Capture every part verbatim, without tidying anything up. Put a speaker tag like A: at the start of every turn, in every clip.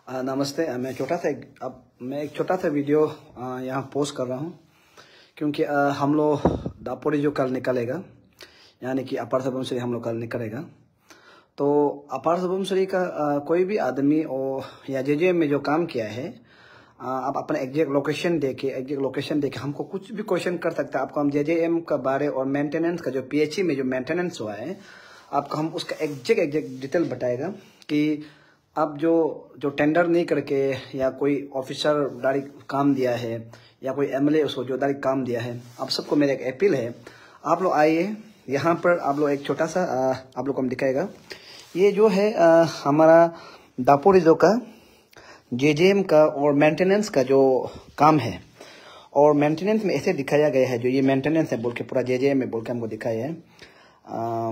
A: आ, नमस्ते। आ, मैं छोटा सा एक अब मैं एक छोटा सा वीडियो आ, यहाँ पोस्ट कर रहा हूँ क्योंकि आ, हम लोग दापोरी जो कल निकलेगा, यानी कि अपर सुबनसिरी हम लोग कल निकलेगा। तो अपर सुबनसिरी का आ, कोई भी आदमी और या जेजेएम में जो काम किया है, आ, आप अपना एग्जैक्ट लोकेशन देके एग्जैक्ट लोकेशन देके हमको कुछ भी क्वेश्चन कर सकते हैं। आपको हम जेजेएम का बारे और मेंटेनेंस का जो पीएचई में जो मेंटेनेंस हुआ है, आपको हम उसका एग्जैक्ट एग्जैक्ट डिटेल बताएगा कि अब जो जो टेंडर नहीं करके या कोई ऑफिसर डायरेक्ट काम दिया है या कोई एमएलए उसको जो डायरेक्ट काम दिया है। आप सबको मेरा एक अपील है, आप लोग आइए यहाँ पर। आप लोग एक छोटा सा आ, आप लोग को हम दिखाएगा। ये जो है आ, हमारा दापोरी जो का जेजेएम का और मेंटेनेंस का जो काम है, और मेंटेनेंस में ऐसे दिखाया गया है, जो ये मेंटेनेंस है बोल के पूरा जेजेएम में बोल के हमको दिखाया है। आ,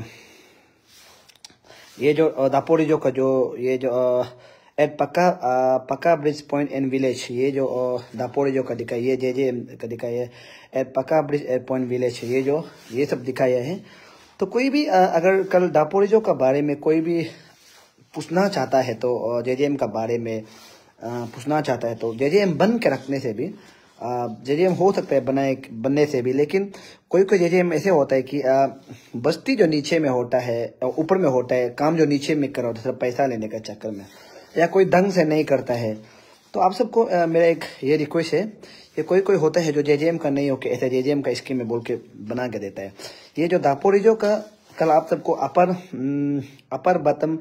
A: ये जो दापोरी जो का जो ये जो एट पक्का पक्का ब्रिज पॉइंट एंड विलेज, ये जो दापोरी जो का दिखाया, ये जे जे का दिखाया है एट पक्का ब्रिज एट पॉइंट विलेज, ये जो ये सब दिखाया है। तो कोई भी अगर कल दापोरी जो का बारे में कोई भी पूछना चाहता है तो जेजेएम का बारे में पूछना चाहता है तो जेजेएम बन के रखने से भी जेजेएम हो सकता है बनाए बनने से भी। लेकिन कोई कोई जेजेएम ऐसे होता है कि आ, बस्ती जो नीचे में होता है, ऊपर में होता है, काम जो नीचे में कर रहा होता है पैसा लेने का चक्कर में, या कोई ढंग से नहीं करता है। तो आप सबको आ, मेरा एक ये रिक्वेस्ट है कि कोई कोई होता है जो जेजेएम का नहीं होके ऐसे जेजेएम का स्कीम में बोल के बना के देता है। ये जो दापोरी जो का कल आप सबको अपर अपर बतम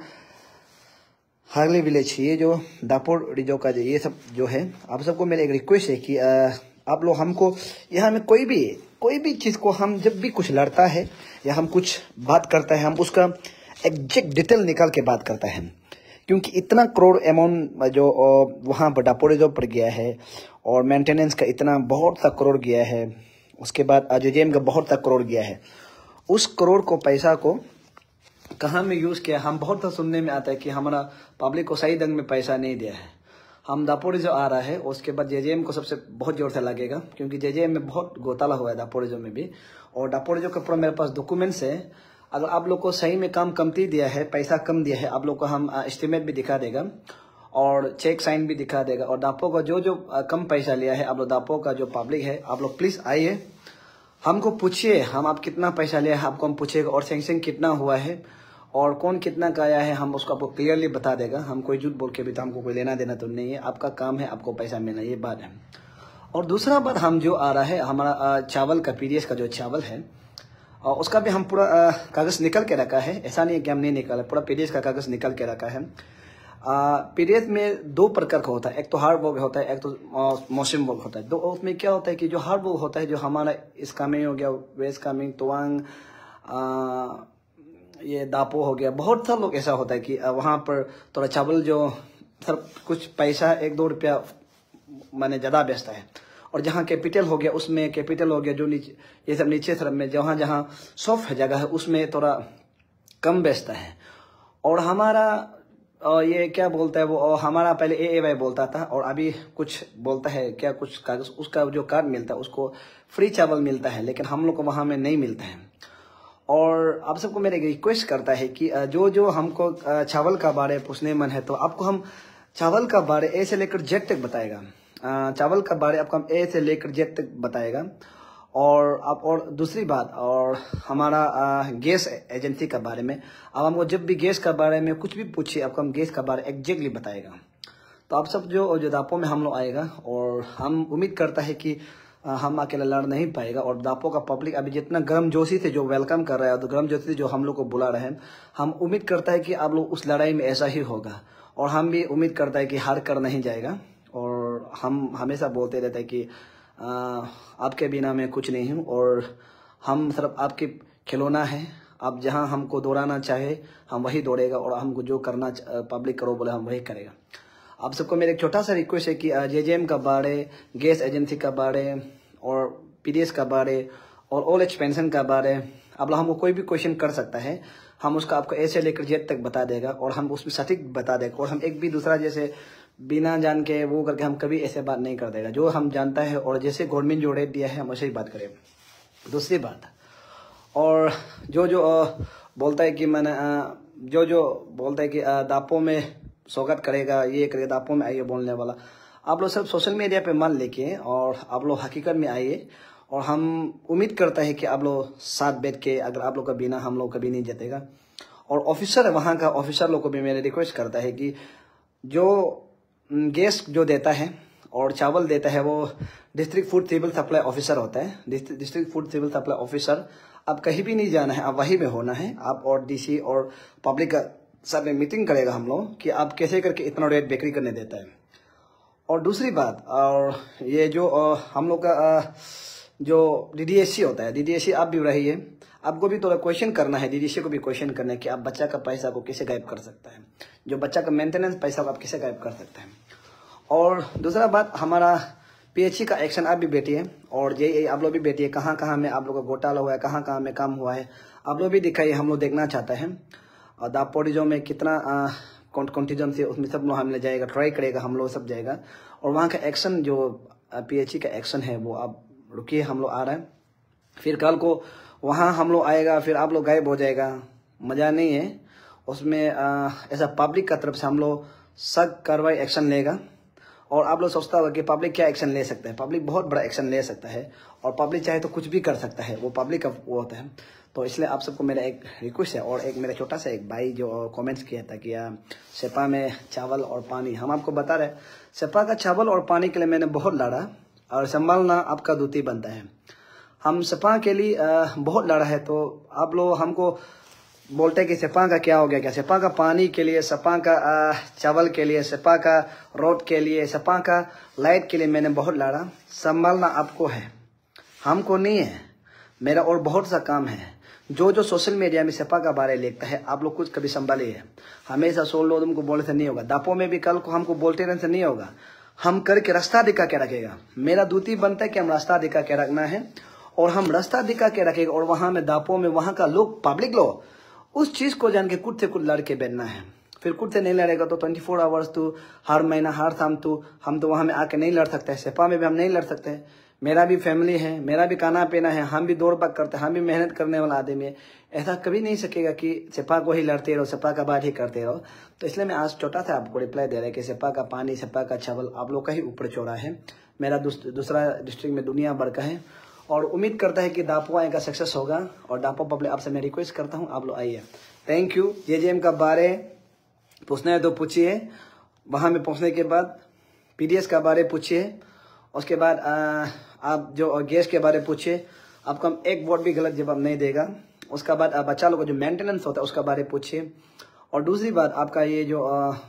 A: हार्ली विलेज, ये जो दापोर रिजो का जो ये सब जो है, आप सबको मेरा एक रिक्वेस्ट है कि आ, आप लोग हमको यहाँ में कोई भी कोई भी चीज़ को हम जब भी कुछ लड़ता है या हम कुछ बात करता है, हम उसका एग्जैक्ट डिटेल निकाल के बात करता है। क्योंकि इतना करोड़ अमाउंट जो वहाँ पर दापोर रिजो पर गया है और मेंटेनेंस का इतना बहुत सा करोड़ गया है, उसके बाद जेजेएम का बहुत सा करोड़ गया है। उस करोड़ को पैसा को कहाँ में यूज़ किया, हम बहुत सा सुनने में आता है कि हमारा पब्लिक को सही ढंग में पैसा नहीं दिया है। हम दापोरी जो आ रहा है उसके बाद जेजेएम को सबसे बहुत जोर से लगेगा, क्योंकि जेजेएम में बहुत घोटाला हुआ है दापोरी जो में भी। और दापोरी जो का पूरा मेरे पास डॉक्यूमेंट्स है। अगर आप लोग को सही में काम कमती दिया है, पैसा कम दिया है, आप लोग को हम एस्टिमेट भी दिखा देगा और चेक साइन भी दिखा देगा। और दापो का जो जो कम पैसा लिया है, आप लोग दापो का जो पब्लिक है, आप लोग प्लीज़ आइए, हमको पूछिए हम आप कितना पैसा लिया है, आपको हम पूछेगा। और सैंक्शन कितना हुआ है और कौन कितना का आया है, हम उसको आपको क्लियरली बता देगा। हम कोई झूठ बोल के भी तो हमको कोई लेना देना तो नहीं है। आपका काम है आपको पैसा मिलना, ये बात है। और दूसरा बात, हम जो आ रहा है हमारा चावल का पीडीएस का जो चावल है, और उसका भी हम पूरा कागज़ निकल के रखा है। ऐसा नहीं है कि हम नहीं निकाला, पूरा पीडीएस का कागज़ निकल के रखा है। पीडीएस में दो प्रकार का होता है, एक तो हार्ड वर्क होता है, एक तो मौसम वर्क होता है। दो उसमें क्या होता है कि जो हार्ड वर्क होता है, जो हमारा इस कामिंग हो गया, वेस्ट कामिंग, तवांग, ये दापो हो गया, बहुत सारे लोग ऐसा होता है कि वहाँ पर थोड़ा चावल जो सर कुछ पैसा एक दो रुपया माने ज़्यादा बेचता है। और जहाँ कैपिटल हो गया, उसमें कैपिटल हो गया जो नीचे ये सब नीचे तरफ में जहाँ जहाँ सॉफ्ट जगह है उसमें थोड़ा कम बेचता है। और हमारा और ये क्या बोलता है वो, और हमारा पहले ए ए वाई बोलता था और अभी कुछ बोलता है क्या, कुछ कागज उसका जो कार्ड मिलता है उसको फ्री चावल मिलता है, लेकिन हम लोग को वहाँ में नहीं मिलता है। और आप सबको मेरे रिक्वेस्ट करता है कि जो जो हमको चावल का बारे पूछने मन है तो आपको हम चावल का बारे ए से लेकर जेड तक बताएगा। चावल का बारे आपको हम ए से लेकर जेड तक बताएगा। और आप और दूसरी बात, और हमारा आ, गैस एजेंसी का बारे में अब हमको जब भी गैस का बारे में कुछ भी पूछिए, आपको हम गैस का बारे एग्जैक्टली बताएगा। तो आप सब जो जो दापो में हम लोग आएगा, और हम उम्मीद करता है कि आ, हम अकेला लड़ नहीं पाएगा। और दापो का पब्लिक अभी जितना गर्म जोशी से जो वेलकम कर रहा है, तो गर्म जोशी से जो हम लोग को बुला रहे हैं, हम उम्मीद करता है कि आप लोग उस लड़ाई में ऐसा ही होगा। और हम भी उम्मीद करता है कि हार कर नहीं जाएगा। और हम हमेशा बोलते रहते हैं कि आ, आपके बिना मैं कुछ नहीं हूँ, और हम सिर्फ आपके खिलौना है। आप जहाँ हमको दौड़ाना चाहे हम वही दौड़ेगा, और हमको जो करना पब्लिक करो बोले हम वही करेगा। आप सबको मेरा एक छोटा सा रिक्वेस्ट है कि जेजेएम का बारे, गैस एजेंसी का बारे, और पीडीएस का बारे, और ओल्ड एज पेंशन का बारे आप लोग हमको कोई भी क्वेश्चन कर सकता है। हम उसका आपको ए से लेकर जेड तक बता देगा, और हम उसमें सटीक बता देगा। और हम एक भी दूसरा जैसे बिना जान के वो करके हम कभी ऐसे बात नहीं कर देगा। जो हम जानता है और जैसे गवर्नमेंट जो रेट दिया है हम वैसे ही बात करें। दूसरी बात, और जो जो बोलता है कि मैंने जो जो बोलता है कि दापो में स्वागत करेगा, ये करेगा, दापो में आइए बोलने वाला। आप लोग सिर्फ सोशल मीडिया पे मान लेके और आप लोग हकीकत में आइए, और हम उम्मीद करते हैं कि आप लोग साथ बैठ के, अगर आप लोग का बिना हम लोग कभी नहीं जीतेगा। और ऑफिसर, वहाँ का ऑफिसर लोग को भी मेरे रिक्वेस्ट करता है कि जो गैस जो देता है और चावल देता है वो district food civil supply officer होता है। District food civil supply officer, आप कहीं भी नहीं जाना है, आप वहीं में होना है। आप और डीसी और पब्लिक का सब में मीटिंग करेगा हम लोग कि आप कैसे करके इतना रेट बेकरी करने देता है। और दूसरी बात, और ये जो आ, हम लोग का आ, जो डीडीएससी होता है, डीडीएससी आप भी रहिए, आपको भी थोड़ा क्वेश्चन करना है, डीडीएससी को भी क्वेश्चन करना है कि आप बच्चा का पैसा को कैसे गायब कर सकता है, जो बच्चा का मेंटेनेंस पैसा को आप कैसे गायब कर सकते हैं। और दूसरा बात, हमारा पीएचई का एक्शन आप भी बैठिए, और जे आप लोग भी बैठिए, कहाँ कहाँ में आप लोग का घोटाला हुआ है, कहाँ कहाँ में काम हुआ है, आप लोग भी दिखाइए, हम लोग देखना चाहते हैं। और दापोरिजो में कितना कॉन्टिजेंसी, उसमें सब लोग हम ले जाएगा, ट्राई करेगा, हम लोग सब जाएगा। और वहाँ का एक्शन जो पीएचई का एक्शन है वो आप रुकिए, हम लोग आ रहे हैं। फिर कल को वहाँ हम लोग आएगा, फिर आप लोग गायब हो जाएगा, मज़ा नहीं है उसमें। आ, ऐसा पब्लिक का तरफ से हम लोग सख्त कार्रवाई एक्शन लेगा। और आप लोग सोचता होगा कि पब्लिक क्या एक्शन ले सकता है, पब्लिक बहुत बड़ा एक्शन ले सकता है, और पब्लिक चाहे तो कुछ भी कर सकता है, वो पब्लिक का वो होता है। तो इसलिए आप सबको मेरा एक रिक्वेस्ट है। और एक मेरा छोटा सा एक भाई जो कमेंट्स किया था कि सेपा में चावल और पानी, हम आपको बता रहे सेपा का चावल और पानी के लिए मैंने बहुत लड़ा, और संभालना आपका ड्यूटी बनता है। हम सेपा के लिए बहुत लड़ा है, तो आप लोग हमको बोलते हैं कि सेपा का क्या हो गया, क्या सेपा का पानी के लिए, सेपा का चावल के लिए, सेपा का रोड के लिए, सेपा का लाइट के लिए मैंने बहुत लड़ा। संभालना आपको है, हमको नहीं है। मेरा और बहुत सा काम है। जो जो सोशल मीडिया में सेपा का बारे लिखता है, आप लोग कुछ कभी संभालिए। हमेशा सो लोग तुमको बोलने से नहीं होगा, दापो में भी कल को हमको बोलते रहने से नहीं होगा। हम करके रास्ता दिखा के रखेगा। मेरा ड्यूटी बनता है कि हम रास्ता दिखा के रखना है, और हम रास्ता दिखा के रखेगा। और वहां में दापो में वहां का लोग, पब्लिक लोग उस चीज को जान के कुछ से कुछ लड़के बैठना है। फिर कुछ से नहीं लड़ेगा तो ट्वेंटी फोर आवर्स तो हर महीना हर शाम तो हम तो वहां में आके नहीं लड़ सकते। सेपा में भी हम नहीं लड़ सकते। मेरा भी फैमिली है, मेरा भी खाना पीना है, हम भी दौड़ भाग करते हैं, हम भी मेहनत करने वाला आदमी है। ऐसा कभी नहीं सकेगा कि सेपा को ही लड़ते रहो, सेपा का बात ही करते रहो। तो इसलिए मैं आज छोटा सा आपको रिप्लाई दे रहा है कि सेपा का पानी, सेपा का चावल आप लोग का ही ऊपर चौड़ा है। मेरा दूसरा डिस्ट्रिक्ट में दुनिया भर का है, और उम्मीद करता है कि दापो आएगा सक्सेस होगा। और दापो पब्लिक आपसे मैं रिक्वेस्ट करता हूँ, आप लोग आइए। Thank you. जेजेएम का बारे पूछना है तो पूछिए, वहाँ में पहुँचने के बाद पीडीएस का बारे पूछिए, उसके बाद आ, आप जो गैस के बारे पूछिए, आपको हम एक वर्ड भी गलत जवाब नहीं देगा। उसका बाद बच्चा लोग को जो मेंटेनेंस होता है उसका बारे पूछिए। और दूसरी बात, आपका ये जो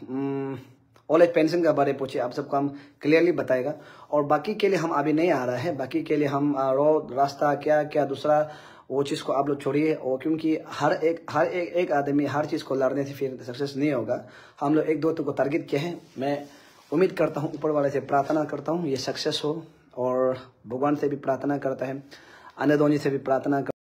A: ओल्ड एज पेंशन का बारे पूछिए, आप सबको हम क्लियरली बताएगा। और बाकी के लिए हम अभी नहीं आ रहा है, बाकी के लिए हम रोड रास्ता क्या क्या दूसरा वो चीज़ को आप लोग छोड़िए। और क्योंकि हर एक हर एक एक आदमी हर चीज़ को लड़ने से फिर सक्सेस नहीं होगा। हम लोग एक दो को टारगेट किए हैं। मैं उम्मीद करता हूँ, ऊपर वाले से प्रार्थना करता हूँ ये सक्सेस हो, और भगवान से भी प्रार्थना करता है, अन्य दोनों से भी प्रार्थना कर